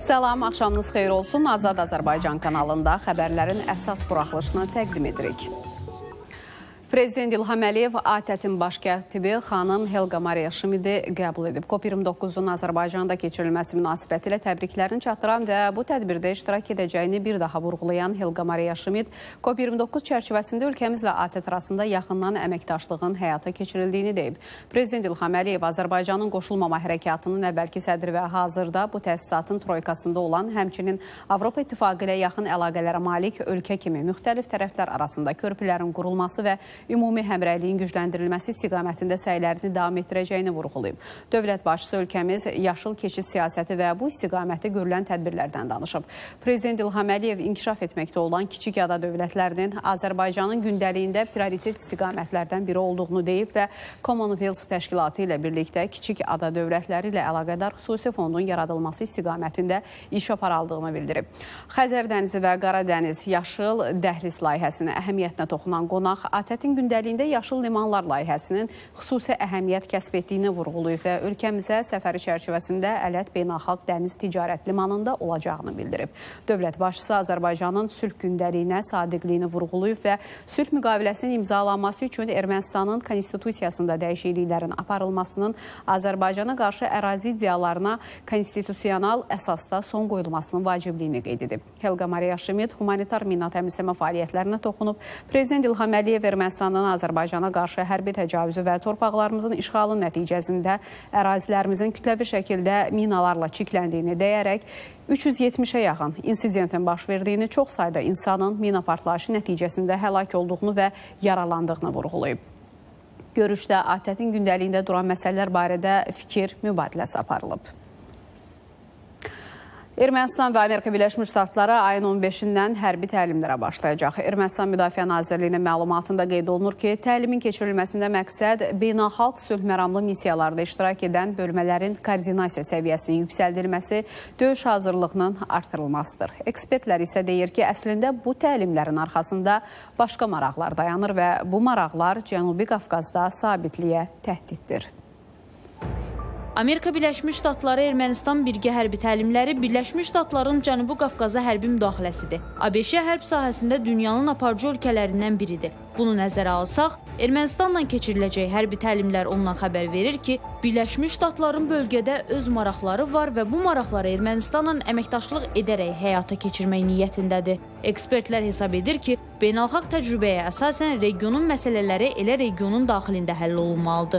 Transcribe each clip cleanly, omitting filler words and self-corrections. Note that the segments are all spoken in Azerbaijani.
Salam, axşamınız xeyir olsun. Azad Azərbaycan kanalında xəbərlərin əsas buraxılışını təqdim edirik. Prezident İlham Əliyev ATƏT-in baş katibi xanım Helga Maria Şmidi qəbul edib. COP29-un Azərbaycanda keçirilməsi münasibəti ilə təbriklərini çatdıran və bu tədbirdə iştirak edəcəyini bir daha vurğulayan Helga Maria Şmid, COP29 çərçivəsində ölkəmizlə ATƏT arasında yaxından əməkdaşlığın həyata keçirildiyini deyib. Prezident İlham Əliyev Azərbaycanın qoşulmama hərəkatının əvvəlki sədri və hazırda bu təsisatın troykasında olan, həmçinin Avropa İttifaqı ilə yaxın əlaqələrə malik ölkə kimi müxtəlif tərəflər arasında körpülərin qurulması və ümumi həmrəyliyin gücləndirilməsi istiqamətində səylərini davam etdirəcəyini vurğulayıb. Dövlət başçısı ölkəmiz yaşıl keçid siyasəti və bu istiqamətdə görülən tədbirlərdən danışıb. Prezident İlham Əliyev inkişaf etməkdə olan kiçik ada dövlətlərinin Azərbaycanın gündəliyində prioritet istiqamətlərdən biri olduğunu deyib və Commonwealth təşkilatı ilə birlikdə kiçik ada dövlətləri ilə əlaqədar xüsusi fondun yaradılması istiqamətində iş aparıldığını bildirib. Xəzər dənizi və Qara dəniz yaşıl dəhliz layihəsinə əhəmiyyətinə toxunan qonaq ATƏT-in gündəliyində yaşıl limanlar layihəsinin xüsusi əhəmiyyət kəsb etdiyini vurğulayıb və ölkəmizə səfəri çərçivəsində Ələt Beynəlxalq Dəniz Ticarət Limanında olacağını bildirib. Dövlət başçısı Azərbaycanın sülh gündəliyinə sadiqliyini vurğulayıb və sülh müqaviləsinin imzalanması üçün Ermənistanın konstitusiyasında dəyişikliklərin aparılmasının Azərbaycana qarşı ərazi iddialarına konstitusional əsasda son qoyulmasının vacibliyini qeyd edib. Helga Maria Şmid humanitar mina təmizləmə fəaliyyətlərinə toxunub. Prezident İlham Əliyev Ermənistanın Azərbaycana qarşı hərbi təcavüzü və torpaqlarımızın işğalı nəticəsində ərazilərimizin kütləvi şəkildə minalarla çirkləndiyini deyərək 370-ə yaxın insidentin baş verdiyini, çox sayda insanın mina partlayışı nəticəsində həlak olduğunu və yaralandığını vurğulayıb. Görüşdə ATƏT-in gündəliyində duran məsələlər barədə fikir mübadiləsi aparılıb. Ermənistan və Amerika Birləşmiş Ştatları ayın 15-dən hərbi təlimlərə başlayacaq. Ermənistan Müdafiə Nazirliyinin məlumatında qeyd olunur ki, təlimin keçirilməsində məqsəd beynəlxalq sülh məramlı missiyalarda iştirak edən bölmələrin koordinasiya səviyyəsinin yüksəldilməsi, döyüş hazırlığının artırılmasıdır. Ekspertlər isə deyir ki, əslində bu təlimlərin arxasında başqa maraqlar dayanır və bu maraqlar Cənubi Qafqazda sabitliyə təhdiddir. Amerika Birləşmiş Ştatları Ermənistan birgə hərbi təlimləri Birləşmiş Ştatların Cənubi Qafqaza hərbi müdaxiləsidir. ABŞ hərb sahəsində dünyanın aparıcı ölkələrindən biridir. Bunu nəzərə alsaq, Ermənistanla keçiriləcək hərbi təlimlər ondan xəbər verir ki, Birləşmiş Ştatların bölgədə öz maraqları var və bu maraqları Ermənistanla əməkdaşlıq edərək həyata keçirmək niyyətindədir. Ekspertlər hesab edir ki, beynəlxalq təcrübəyə əsasən regionun məsələləri elə regionun daxilində həll olunmalıdır.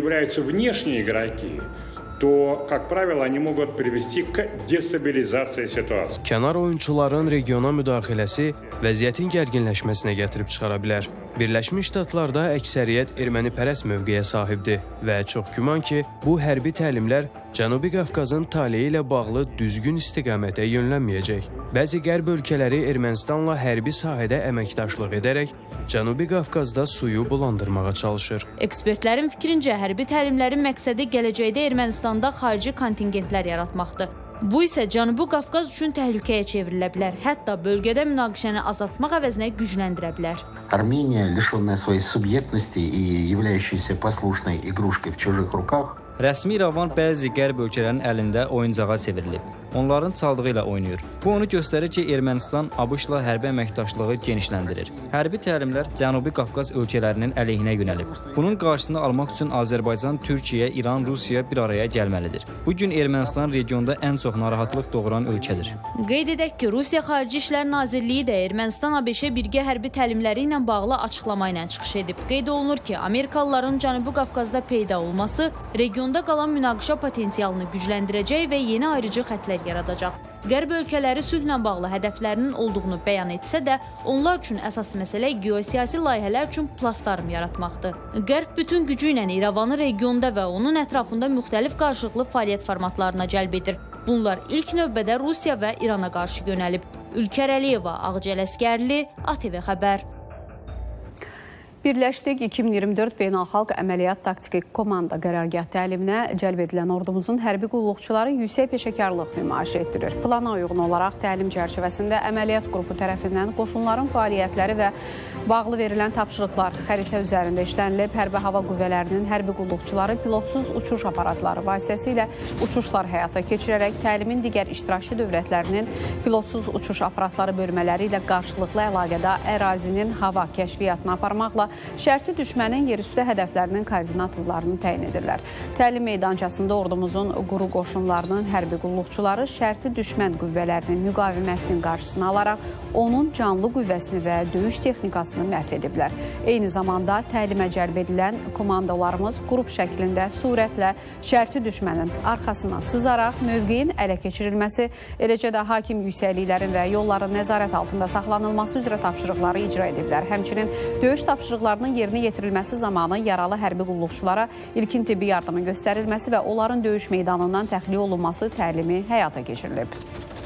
то, как правило, они могут привести к дестабилизации ситуации. Kənar oyunçuların regiona müdaxiləsi vəziyyətin gərginləşməsinə gətirib çıxara bilər. Birləşmiş Ştatlarda əksəriyyət ermənipərəst mövqeyə sahibdir və çox güman ki, bu hərbi təlimlər Cənubi Qafqazın taleyi ilə bağlı düzgün istiqamətə yönlənməyəcək. Bəzi qərb ölkələri Ermənistanla hərbi sahədə əməkdaşlıq edərək Cənubi Qafqazda suyu bulandırmağa çalışır. Ekspertlərin fikrincə hərbi təlimlərin məqsədi gələcəkdə Ermənistanda xarici kontingentlər yaratmaqdır. Bu isə Cənubi Qafqaz üçün təhlükəyə çevrilə bilər. Hətta bölgədə münaqişəni azaltmaq əvəzinə gücləndirə bilər. Armeniya, лишенная своей субъектности и являющаяся послушной игрушкой в чужих руках, Rəsmi İrəvan bəzi qərb ölkələrin əlində oyuncağa çevrilib. Onların çaldığı ilə oynayır. Bu onu göstərir ki, Ermənistan ABŞ-la hərbi əməkdaşlığı genişləndirir. Hərbi təlimlər Cənubi Qafqaz ölkələrinin əleyhinə yönəlib. Bunun qarşısını almaq üçün Azərbaycan, Türkiyə, İran, Rusiya bir araya gəlməlidir. Bugün Ermənistan regionda ən çox narahatlıq doğuran ölkədir. Qeyd edək ki, Rusiya Xarici İşlər Nazirliyi də Ermənistan-ABŞ birgə hərbi təlimləri ilə bağlı açıqlama ilə çıxış edib. Qeyd olunur ki, Amerikalıların Cənubi Qafqazda peyda olması regionda qalan münaqişə potensialını gücləndirəcək və yeni ayrıcı xətlər yaradacaq. Qərb ölkələri sülhlə bağlı hədəflərinin olduğunu bəyan etsə də, onlar üçün əsas məsələ geosiyasi layihələr üçün platform yaratmaqdır. Qərb bütün gücü ilə İrəvanı regionda və onun ətrafında müxtəlif qarşılıqlı fəaliyyət formatlarına cəlb edir. Bunlar ilk növbədə Rusiya və İrana qarşı yönəlib. Ülkər Əliyeva, Ağcəl Əskərli, ATV Xəbər. Birləşdik 2024 Beynəlxalq Əməliyyat Taktiki Komanda qərargah təliminə cəlb edilən ordumuzun hərbi qulluqçuları yüksək peşəkarlıq nümayiş etdirir. Plana uyğun olaraq təlim çərçivəsində əməliyyat qrupu tərəfindən qoşunların fəaliyyətləri və bağlı verilən tapşırıqlar xəritə üzərində işlənilib. Hərbi hava qüvvələrinin hərbi qulluqçuları pilotsuz uçuş aparatları vasitəsilə uçuşlar həyata keçirərək təlimin digər iştirakçı dövlətlərinin pilotsuz uçuş aparatları bölmələri ilə qarşılıqlı əlaqədə ərazinin hava kəşfiyyatını aparmaqla şərti düşmənin yerüstü hədəflərinin koordinatlarını təyin edirlər. Təlim meydançasında ordumuzun quru qoşunlarının hərbi qulluqçuları şərti düşmən qüvvələrinin müqavimətinin qarşısını alaraq onun canlı qüvvəsini və döyüş texnikasını məhv ediblər. Eyni zamanda təlimə cəlb edilən komandolarımız qrup şəklində sürətlə şərti düşmənin arxasına sızaraq mövqeyin ələ keçirilməsi, eləcə də hakim yüksəkliklərin və yolların nəzarət altında saxlanılması üzrə tapşırıqları icra ediblər. Həmçinin döyüş tapşırıqlarının yerinə yetirilməsi zamanı yaralı hərbi qulluqçulara ilkin tibbi yardımın göstərilməsi və onların döyüş meydanından təxliyə olunması təlimi həyata keçirilib.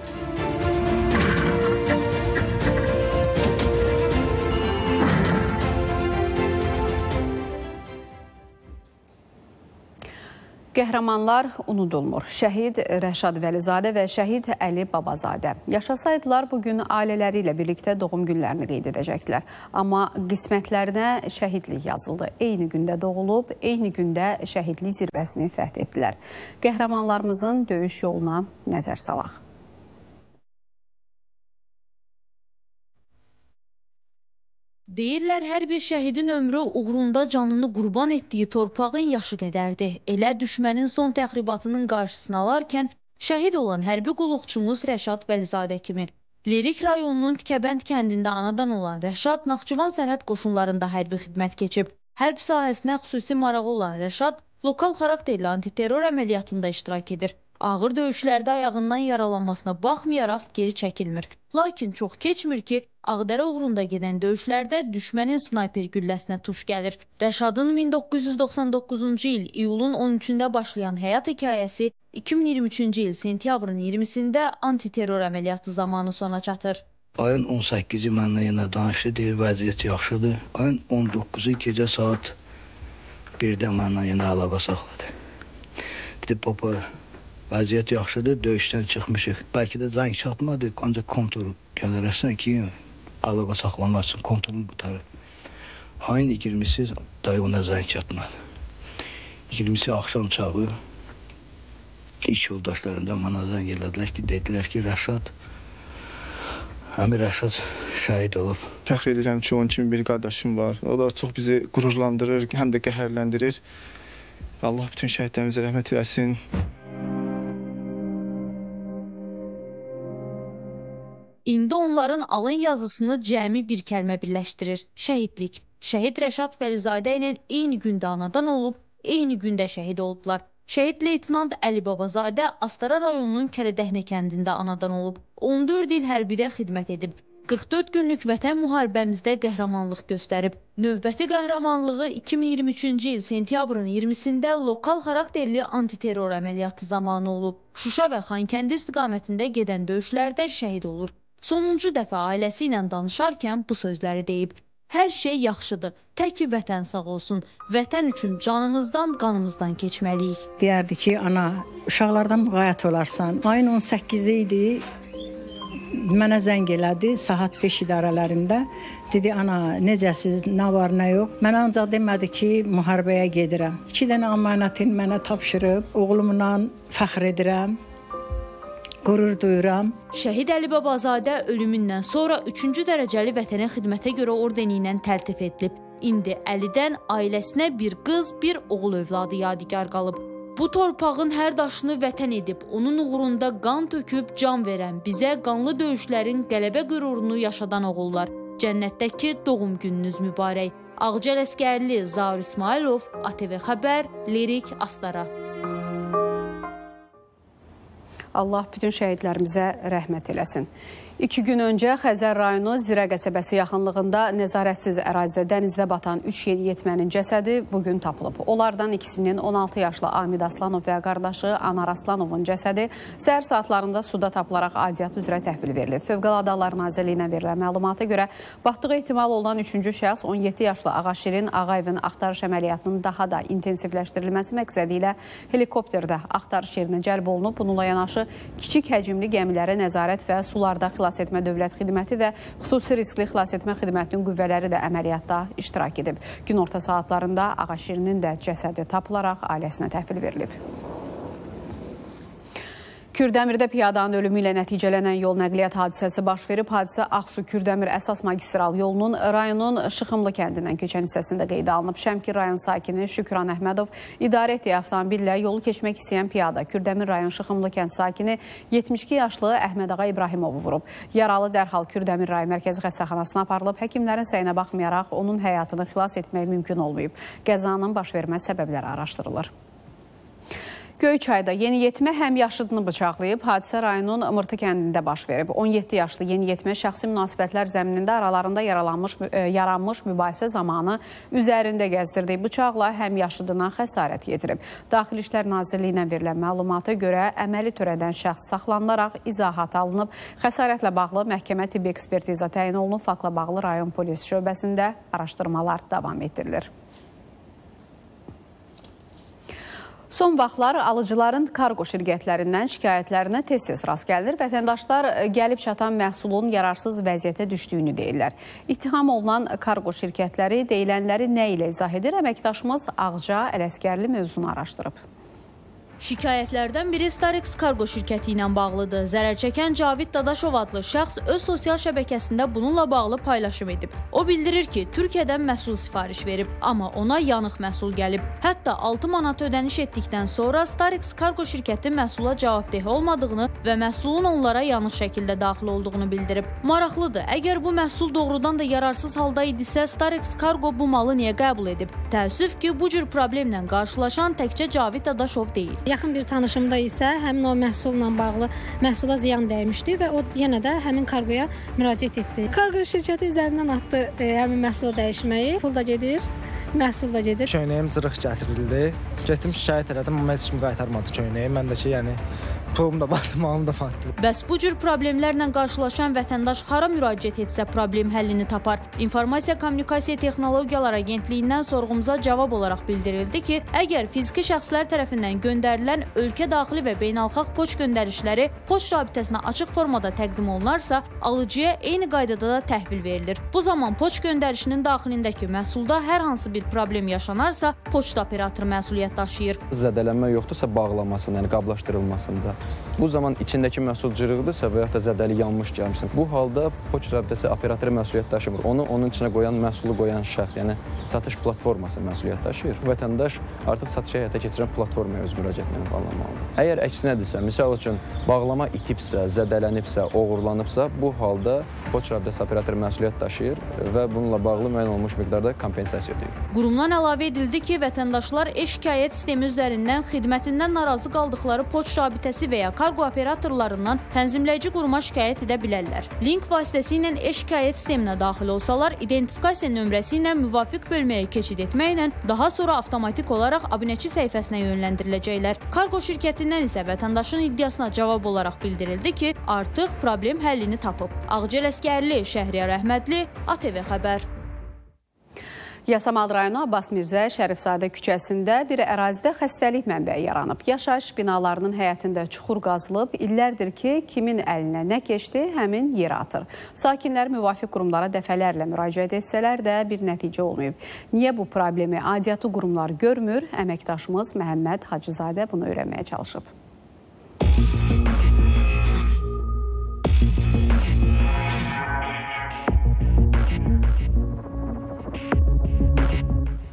Qəhrəmanlar unudulmur. Şəhid Rəşad Vəlizadə və şəhid Əli Babazadə. Yaşasaydılar, bugün ailələri ilə birlikdə doğum günlərini qeyd edəcəklər. Amma qismətlərinə şəhidlik yazıldı. Eyni gündə doğulub, eyni gündə şəhidlik zirvəsini fəth etdilər. Qəhrəmanlarımızın döyüş yoluna nəzər salaq. Deyirlər, hər bir şəhidin ömrü uğrunda canını qurban etdiyi torpağın yaşı qədərdir. Elə düşmənin son təxribatının qarşısını alarkən şəhid olan hərbi qulluqçumuz Rəşad Vəlizadə kimi. Lerik rayonunun Tikəbənd kəndində anadan olan Rəşad Naxçıvan sərhəd qoşunlarında hərbi xidmət keçib. Hərb sahəsinə xüsusi marağı olan Rəşad lokal xarakterli antiterror əməliyyatında iştirak edir. Ağır döyüşlərdə ayağından yaralanmasına baxmayaraq geri çəkilmir. Lakin çox keçmir ki, Ağdərə uğrunda gedən döyüşlərdə düşmənin snayper gülləsinə tuş gəlir. Rəşadın 1999-cu il iyulun 13-də başlayan həyat hekayəsi 2023-cü il sentyabrın 20-sində antiterror əməliyyatı zamanı sona çatır. Ayın 18-i mənlə yenə danışdı, deyir vəziyyət yaxşıdır. Ayın 19-u gecə saat 1-də mənlə yenə əlaqə saxladı. Dedi, baba, vəziyyət yaxşıdır, döyüşdən çıxmışıq. Bəlkə də zəng çatmadı, ancaq kontrol göndərərsən ki, əlaqə saxlamaq üçün kontrolunu qutarır. Ayın 20-si dayı ona zəng çatmadı. 20-si axşam çağı iş yoldaşlarından mənə zəng elədilər ki, dedilər ki, Əmir Rəşad şəhid olub. Fəxr edirəm ki, onun kimi bir qardaşım var. O da çox bizi qürurlandırır, həm də qəhərləndirir. Allah bütün şəhidlərimizə rəhmət eləsin. İndi onların alın yazısını cəmi bir kəlmə birləşdirir. Şəhidlik. Şəhid Rəşad Vəlizadə ilə eyni gündə anadan olub, eyni gündə şəhid oldular. Şəhid leytenant Əli Babazadə Astara rayonunun Kələdəhnə kəndində anadan olub. 14 il hərbidə xidmət edib. 44 günlük vətən müharibəmizdə qəhrəmanlıq göstərib. Növbəti qəhrəmanlığı 2023-cü il sentyabrın 20-sində lokal xarakterli antiterror əməliyyatı zamanı olub. Şuşa və Xankəndi istiqamətində gedən döyüşlərdə şəhid olur. Sonuncu dəfə ailəsi ilə danışarkən bu sözləri deyib. Hər şey yaxşıdır, tək ki vətən sağ olsun. Vətən üçün canımızdan, qanımızdan keçməliyik. Deyərdi ki, ana, uşaqlardan müğayət olarsan. Ayın 18-i idi, mənə zəng elədi, saat 5 idarələrində. Dedi, ana, necəsiz, nə var, nə yox. Mənə ancaq demədi ki, müharibəyə gedirəm. 2 dənə əmanətin mənə tapşırıb, oğlumla fəxr edirəm. Qürur duyuram. Şəhid Əli Babazadə ölümündən sonra 3-cü dərəcəli vətənə xidmətə görə ordeni ilə təltif edilib. İndi Əlidən ailəsinə bir qız, bir oğul övladı yadigar qalıb. Bu torpağın hər daşını vətən edib, onun uğrunda qan töküb can verən bizə qanlı döyüşlərin qələbə qürurunu yaşadan oğullar. Cənnətdəki doğum gününüz mübarək. Ağcəl Əskərli, Zaur İsmailov, ATV Xəbər, Lerik, Astara. Allah bütün şəhidlərimizə rəhmət eləsin. 2 gün öncə Xəzər rayonu Zirə qəsəbəsi yaxınlığında nəzarətsiz ərazidə dənizdə batan 3 yeniyetmənin cəsədi bugün tapılıb. Onlardan ikisinin 16 yaşlı Amid Aslanov və qardaşı Anar Aslanovun cəsədi səhər saatlarında suda tapılaraq adiyyat üzrə təhvil verilib. Fövqəladə Hallar Nazirliyinə verilən məlumata görə batdığı ehtimal olunan 3-cü şəxs 17 yaşlı Ağaşirin Ağayevin axtarış əməliyyatının daha da intensivləşdirilməsi məqsədi ilə helikopterdə axtarış yerinə cəlb olunub. Bununla yanaşı kiçik həcmli gəmiləri nəzarət və sularda Xilasetmə Dövlət Xidməti və xüsusi riskli xilasetmə xidmətinin qüvvələri də əməliyyatda iştirak edib. Günorta saatlarında Ağaşirinin də cəsədi tapılaraq ailəsinə təhvil verilib. Kürdəmirdə piyadanın ölümü ilə nəticələnən yol nəqliyyat hadisəsi baş verib. Hadisə Ağsu-Kürdəmir əsas magistral yolunun rayonun Şıxımlı kəndindən keçən hissəsində qeydə alınıb. Şəmkir rayon sakini Şükran Əhmədov idarə etdiyi avtomobillə yolu keçmək istəyən piyada Kürdəmir rayon Şıxımlı kənd sakini 72 yaşlı Əhməd Ağa İbrahimovu vurub. Yaralı dərhal Kürdəmir rayon mərkəzi xəstəxanasına aparılıb. Həkimlərin səyinə baxmayaraq onun həyatını xilas etmək mümkün olmayıb. Qəzanın baş vermə səbəbləri araşdırılır. Göyçayda yeniyetmə həmyaşıdını bıçaqlayıb, hadisə rayonun Mırtı kəndində baş verib. 17 yaşlı yeniyetmə şəxsi münasibətlər zəminində aralarında yaranmış mübahisə zamanı üzərində gəzdirdiyi bıçaqla həmyaşıdına xəsarət yetirib. Daxili İşlər Nazirliyinə verilən məlumata görə əməli törədən şəxs saxlanılaraq izahat alınıb. Xəsarətlə bağlı məhkəmə tibbi ekspertiza təyin olunub. Faktla bağlı rayon polis şöbəsində araşdırmalar davam etdirilir. Son vaxtlar alıcıların kargo şirkətlərindən şikayətlərinə tez-tez rast gəlir. Vətəndaşlar gəlib çatan məhsulun yararsız vəziyyətə düşdüyünü deyirlər. İttiham olunan kargo şirkətləri deyilənləri nə ilə izah edir? Əməkdaşımız Ağca Ələsgərli mövzunu araşdırıb. Şikayətlərdən biri Starix Kargo şirkəti ilə bağlıdır. Zərər çəkən Cavid Dadaşov adlı şəxs öz sosial şəbəkəsində bununla bağlı paylaşım edib. O bildirir ki, Türkiyədən məhsul sifariş verib, amma ona yanıq məhsul gəlib. Hətta 6 manat ödəniş etdikdən sonra Starix Kargo şirkəti məhsula cavabdeh olmadığını və məhsulun onlara yanıq şəkildə daxil olduğunu bildirib. Maraqlıdır, əgər bu məhsul doğrudan da yararsız halda idisə, Starix Kargo bu malı niyə qəbul edib? Təəssüf ki, bu cür problemlə qarşılaşan təkcə Cavid Dadaşov deyil. Yaxın bir tanışımda isə həmin o məhsulla bağlı məhsula ziyan dəymişdi və o yenə də həmin kargoya müraciət etdi. Kargo şirkəti üzərindən atdı həmin məhsulu dəyişməyi. Pul da gedir, məhsul da gedir. Köynəyim cırıq gətirildi. Getdim şikayət elədim, amma heç kim qaytarmadı köynəyi. Mən də ki, yəni pulum da batdı, malım da batdı. Bəs bu cür problemlərlə qarşılaşan vətəndaş hara müraciət etsə problem həllini tapar? İnformasiya Kommunikasiya Texnologiyaları Agentliyindən sorğumuza cavab olaraq bildirildi ki, əgər fiziki şəxslər tərəfindən göndərilən ölkə daxili və beynəlxalq poçt göndərişləri poçt rabitəsinə açıq formada təqdim olunarsa, alıcıya eyni qaydada da təhvil verilir. Bu zaman poçt göndərişinin daxilindəki məhsulda hər hansı bir problem yaşanarsa, poçt operatoru məsuliyyət daşıyır. Zədələnmə yoxdursa bağlamasında, yəni qablaşdırılmasında. Bu zaman içindəki məhsul cırıqdırsa və yaxud da zədəli yanmış gəlmişsin. Bu halda poçt rabitəsi operatoru məsuliyyət daşımır. Onun içinə qoyan, məhsulu qoyan şəxs, yəni satış platforması məsuliyyət daşıyır. Vətəndaş artıq satışı həyata keçirən platformaya öz müraciətlərini bağlamalıdır. Əgər əksinədirsə, misal üçün bağlama itibsə, zədələnibsə, oğurlanıbsa, bu halda poçt rabitəsi operatoru məsuliyyət daşıyır və bununla bağlı müəyyən olmuş miqdarda kompensasiya ödəyir. Qurumdan əlavə edildi ki, vətəndaşlar e-şikayət sistemi üzərindən xidmətindən narazı qaldıqları poçt rabitəsi və ya kargo operatorlarından tənzimləyici quruma şikayət edə bilərlər. Link vasitəsilə e-şikayət sisteminə daxil olsalar, identifikasiya nömrəsi ilə müvafiq bölməyə keçid etməklə daha sonra avtomatik olaraq abunəçi səhifəsinə yönləndiriləcəklər. Kargo şirkətindən isə vətəndaşın iddiasına cavab olaraq bildirildi ki, artıq problem həllini tapıb. Ağca Ələsgərli, Şəhriyar Əhmədli, ATV Xəbər. Yasamal rayonu Abbas Mirzə Şərifzadə küçəsində bir ərazidə xəstəlik mənbəyi yaranıb. Yaşayış binalarının həyətində çuxur qazılıb. İllərdir ki, kimin əlinə nə keçdi, həmin yerə atır. Sakinlər müvafiq qurumlara dəfələrlə müraciət etsələr də bir nəticə olmayıb. Niyə bu problemi aidiyyatı qurumlar görmür? Əməkdaşımız Məhəmməd Hacızadə bunu öyrənməyə çalışıb.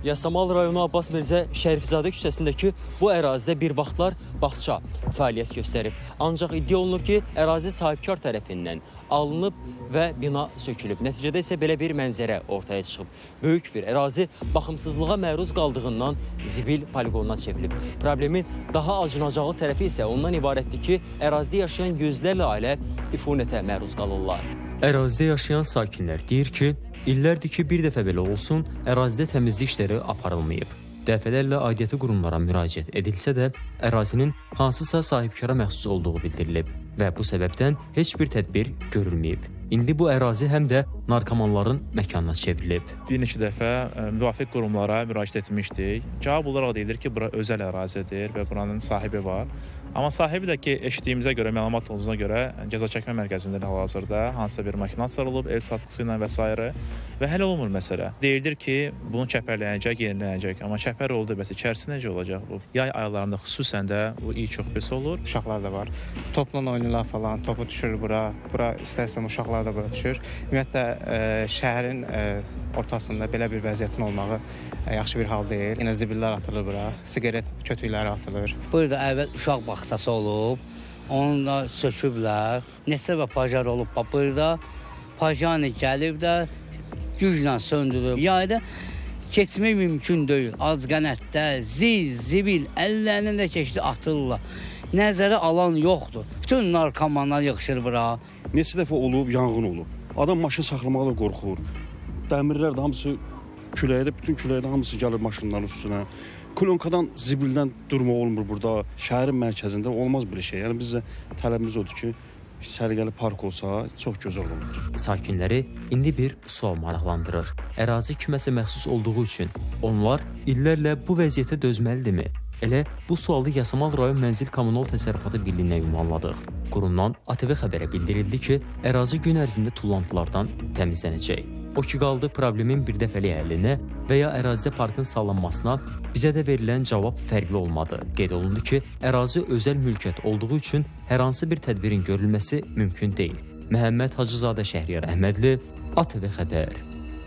Yasamal rayonu Abbas Mirzə Şərifzadə küçəsindəki bu ərazidə bir vaxtlar bağça fəaliyyət göstərib. Ancaq iddia olunur ki, ərazi sahibkar tərəfindən alınıb və bina sökülüb. Nəticədə isə belə bir mənzərə ortaya çıxıb. Böyük bir ərazi baxımsızlığa məruz qaldığından zibil poligonuna çevrilib. Problemin daha acınacağı tərəfi isə ondan ibarətdir ki, ərazidə yaşayan yüzlərlə ailə ifunətə məruz qalırlar. Ərazidə yaşayan sakinlər deyir ki, illərdir ki, bir dəfə belə olsun, ərazidə təmizlik işləri aparılmayıb. Dəfələrlə aidiyyəti qurumlara müraciət edilsə də, ərazinin hansısa sahibkara məxsus olduğu bildirilib və bu səbəbdən heç bir tədbir görülməyib. İndi bu ərazi həm də narkomanların məkanına çevrilib. Bir neçə dəfə müvafiq qurumlara müraciət etmişdik. Cavab olaraq deyilir ki, bura özəl ərazidir və buranın sahibi var. Amma sahibi də ki, eşitdiyimizə görə, məlumat olduğuna görə cəza çəkmə mərkəzində hal-hazırda hansısa bir makina açılıb, el satqısı ilə və s. və həll olunmur məsələ. Deyilir ki, bunu çəpərlənəcək, yenilənəcək. Amma çəpər oldu, bəs içərisi necə olacaq bu? Yay aylarında xüsusən də bu il çox pis olur. Uşaqlar da var. Topla oynayırlar falan, topu düşür bura. Bura istərsən uşaqlar da bura düşür. Ümumiyyətlə, şəhərin ortasında belə bir vəziyyətin olmağı yaxşı bir hal deyil. Yenə zibillər atılır bura, siqaret kötükləri atılır. Burada əvvəl uşaq bağçası olub, onu da söküblər. Neçə və pajar olub burada. Pajani gəlib də güclə söndürüb. Yayda keçmək mümkün deyil. Azqənətdə, zibil, əllərindən də keçdi atırlar. Nəzərə alan yoxdur. Bütün narkomanlar yığışır bura. Neçə dəfə olub, yanğın olub. Adam maşın saxlamağa da qorxur. Dəmirlər də hamısı küləkdə, bütün küləkdə hamısı gəlir maşınların üstünə. Klonkadan, zibildən durma olmur burada. Şəhərin mərkəzində olmaz belə şey. Yəni bizə tələbimiz odur ki, səliqəli park olsa çox gözəl olur. Sakinləri indi bir sual maraqlandırır. Ərazi kiməsə məxsus olduğu üçün onlar illərlə bu vəziyyətə dözməlidirmi? Elə bu sualı Yasamal rayon Mənzil Kommunal Təsərrüfatı Birliyinə ünvanladıq. Qurumdan ATV xəbərə bildirildi ki, ərazi gün ərzində tullantılardan təmizlənəcək. O ki qaldı problemin bir dəfəlik həllinə və ya ərazidə parkın sallanmasına bizə də verilən cavab fərqli olmadı. Qeyd olundu ki, ərazi özəl mülkiyyət olduğu üçün hər hansı bir tədbirin görülməsi mümkün deyil. Məhəmməd Hacızadə, Şəhriyar Əhmədli, ATV xəbər.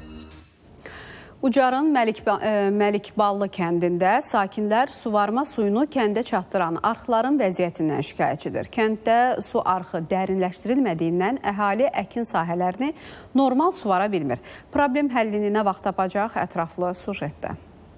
Ucarın Məlikballı kəndində sakinlər suvarma suyunu kəndə çatdıran arxların vəziyyətindən şikayətçidir. Kənddə su arxı dərinləşdirilmədiyindən əhali əkin sahələrini normal suvara bilmir. Problem həllini nə vaxt tapacaq? Ətraflı sujetdə.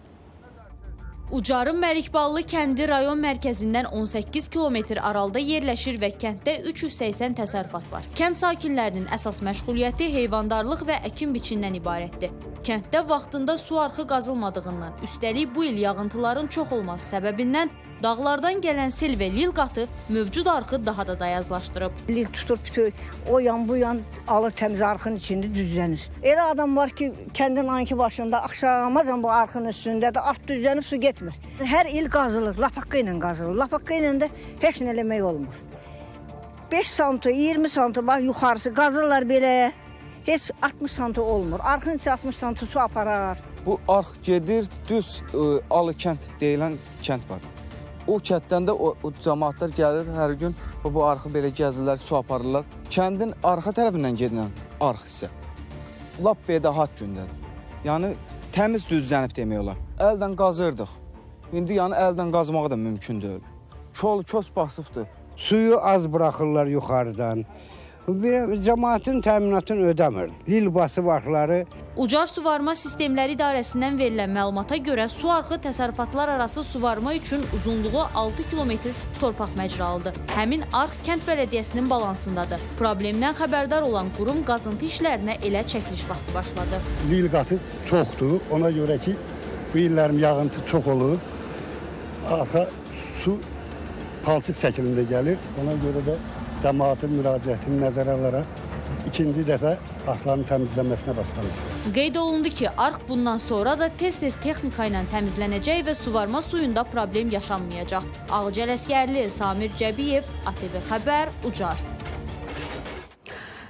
Ucarın Məlikballı kəndi rayon mərkəzindən 18 kilometr aralıda yerləşir və kənddə 380 təsərrüfat var. Kənd sakinlərinin əsas məşğuliyyəti heyvandarlıq və əkin biçindən ibarətdir. Kənddə vaxtında su arxı qazılmadığından, üstəlik bu il yağıntıların çox olması səbəbindən dağlardan gələn sel və lil qatı mövcud arxı daha da dayazlaşdırıb. Lil tutur bütün o yan bu yan alır təmiz arxın içində düzlənir. Elə adam var ki, kəndin anki başında axşamazan bu arxın üstündə də at düzlənib su getmir. Hər il qazılır, lapaqqa ilə qazılır. Lapaqqa ilə də heç nə eləmək olmur. 5 santı, 20 santı bax yuxarısı qazırlar belə. Heç 60 santı olmur. Arxın içi 60 santı su aparar. Bu arx gedir, düz Alı kənd deyilən kənd var. O kənddən də o cəmaatlar gəlir hər gün bu arxı belə gəzirlər, su aparırlar. Kəndin arxa tərəfindən gedən arx isə lap bedahat gündədir. Yəni təmiz düzlənib demək olar. Əldən qazırdıq. İndi yəni əldən qazmaq da mümkün deyil. Kos basıbdır. Suyu az buraxırlar yuxarıdan. Cəmaatın təminatını ödəmir. Lil basıb arxları. Ucar Suvarma Sistemləri İdarəsindən verilən məlumata görə su arxı təsərrüfatlar arası suvarma üçün uzunluğu 6 kilometr torpaq məcralıdır. Həmin arx kənd bələdiyyəsinin balansındadır. Problemdən xəbərdar olan qurum qazıntı işlərinə elə çəkiliş vaxtı başladı. Lil qatı çoxdur. Ona görə ki, bu illərim yağıntı çox olur. Arxa su palçıq şəklində gəlir. Ona görə də cəmaatın müraciətini nəzərə alaraq ikinci dəfə arxların təmizlənməsinə başlamış. Qeyd olundu ki, arx bundan sonra da tez-tez texnika ilə təmizlənəcək və suvarma suyunda problem yaşanmayacaq. Ağcəl Əskərli, Samir Cəbiyev, ATV Xəbər, Ucar.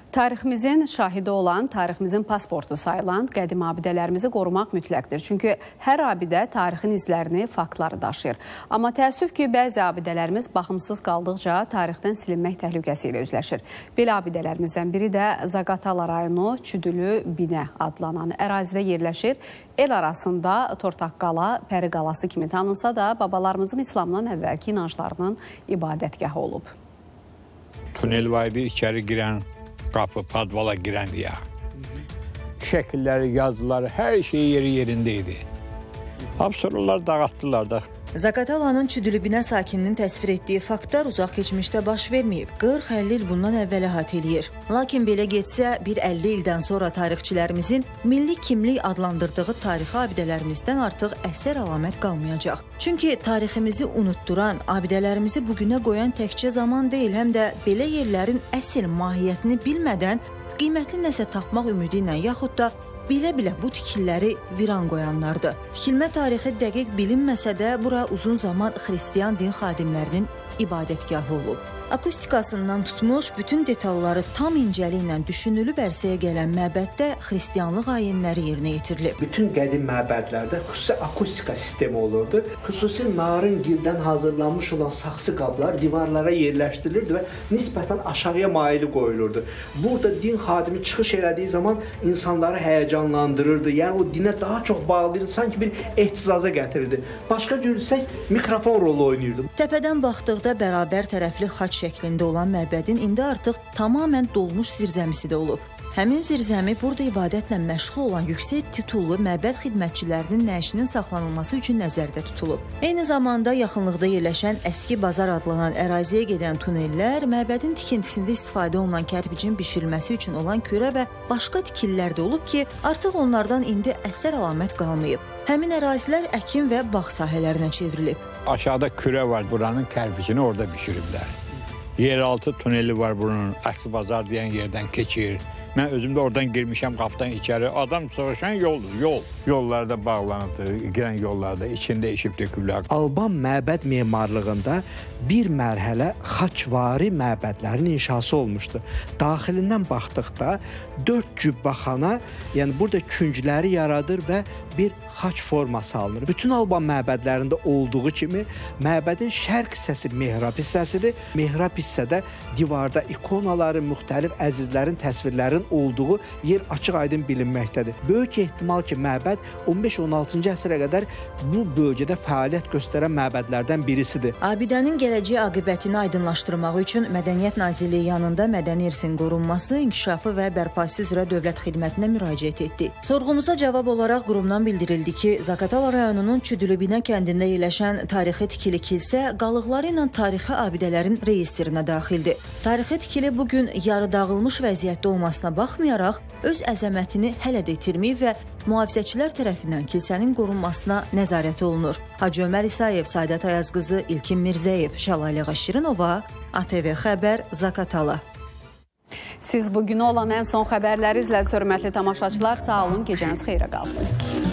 Tariximizin şahidi olan, tariximizin pasportu sayılan qədim abidələrimizi qorumaq mütləqdir. Çünki hər abidə tarixin izlərini, faktları daşıyır. Amma təəssüf ki, bəzi abidələrimiz baxımsız qaldıqca tarixdən silinmək təhlükəsi ilə üzləşir. Belə abidələrimizdən biri də Zaqatala rayonu Çüdülü Binə adlanan ərazidə yerləşir. El arasında Tortaq qala, Pəri qalası kimi tanınsa da, babalarımızın İslamdan əvvəlki inanclarının ibadətgahı olub. Tunel var idi, içəri girən qapı, padvala girən deyə. Şəkilləri, yazıları, hər şey yeri yerində idi. Absurlar dağıtdılar da. Zaqatalanın Çüdülü Binə sakininin təsvir etdiyi faktlar uzaq keçmişdə baş verməyib. 40-50 il bundan əvvəl əhatə eləyir. Lakin belə getsə, bir 50 ildən sonra tarixçilərimizin milli kimlik adlandırdığı tarixi abidələrimizdən artıq əsər əlamət qalmayacaq. Çünki tariximizi unutduran, abidələrimizi bugünə qoyan təkcə zaman deyil, həm də belə yerlərin əsl mahiyyətini bilmədən qiymətli nəsə tapmaq ümidi ilə yaxud da bilə-bilə bu tikilləri viran qoyanlardır. Tikilmə tarixi dəqiq bilinməsə də, bura uzun zaman xristiyan din xadimlərinin ibadətgahı olub. Akustikasından tutmuş, bütün detalları tam incəliklə düşünülüb ərsəyə gələn məbəddə xristiyanlıq ayinləri yerinə yetirilib. Bütün qədim məbədlərdə xüsusi akustika sistemi olurdu. Xüsusi narın gildən hazırlanmış olan saxsı qablar divarlara yerləşdirilirdi və nisbətən aşağıya maili qoyulurdu. Burada din xadimi çıxış elədiyi zaman insanları həyəcanlandırırdı. Yəni o dinə daha çox bağlıydı, sanki bir ehtizaza gətirirdi. Başqa cürsək mikrofon rolu oynayırdı. Təpədən baxdıqda bərabər tərəfli xaç şəklində olan məbədin indi artıq tamamən dolmuş zirzəmisi də olub. Həmin zirzəmi burada ibadətlə məşğul olan yüksək titullu məbəd xidmətçilərinin nəşinin saxlanılması üçün nəzərdə tutulub. Eyni zamanda yaxınlıqda yerləşən Əski Bazar adlanan əraziyə gedən tunellər, məbədin tikintisində istifadə olunan kərpicin bişirilməsi üçün olan körə və başqa tikillər də olub ki, artıq onlardan indi əsər əlamət qalmayıb. Həmin ərazilər əkin və bağ sahələrinə çevrilib. Aşağıda kürə var, buranın kərpicini orada bişiriblər. Yeraltı tuneli var bunun, Əski Bazar deyən yerdən keçir. Mən özüm də oradan girmişəm qapıdan içəri. Adam soruşan yoldur, yol. Yollarda bağlanıbdır, girən yollarda içində eşib döküblər. Alban məbəd memarlığında bir mərhələ xaçvari məbədlərin inşası olmuşdu. Daxilindən baxdıqda 4 cübbəxana, yəni burada küncləri yaradır və bir xaç forması alınır. Bütün Alban məbədlərində olduğu kimi məbədin şərq hissəsi mehrab hissəsidir. Mehrab hissədə divarda ikonaların, müxtəlif əzizlərin təsvirlərin olduğu yer açıq-aydın bilinməkdədir. Böyük ehtimal ki, məbəd 15-16-cı əsrə qədər bu bölgədə fəaliyyət göstərən məbədlərdən birisidir. Abidənin gələcək aqibətini aydınlaşdırmaq üçün Mədəniyyət Nazirliyi yanında mədəni irsin qorunması, inkişafı və bərpası üzrə dövlət xidmətinə müraciət etdi. Sorğumuza cavab olaraq qurumdan bildirildi ki, Zaqatala rayonunun Çüdülü Binə kəndində yerləşən tarixi tikili kilsə qalıqları ilə tarixi abidələrin reyestrinə daxildir. Tarixi tikili bugün yarı dağılmış vəziyyətdə olmasına baxmayaraq, öz əzəmətini hələ də itirməyib və mühafizəçilər tərəfindən kilsənin qorunmasına nəzarət olunur. Hacı Ömər İsayev, Saadət Ayazqızı, İlkin Mirzəyev, Şəlalə Şirinova, ATV Xəbər, Zaqatala. Siz bugün olan ən son xəbərləri izlədiniz, hörmətli tamaşaçılar. Sağ olun, gecəniz xeyrə qalsın.